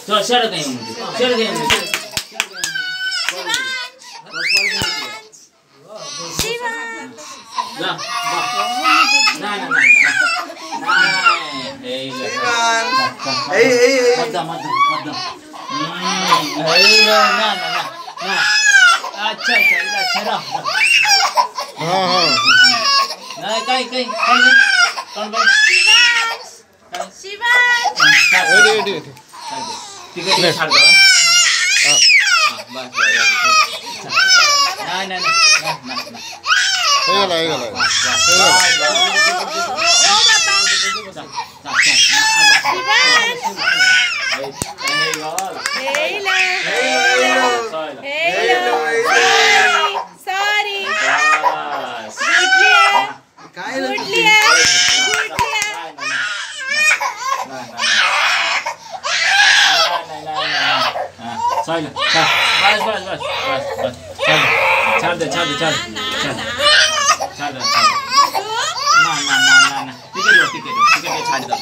चल शेर कहीं ला ना अच्छा अच्छा हाँ नहीं कहीं कौन भाई टिकट छाड़ दो छाड़ दे ना टिकट छाड़ दो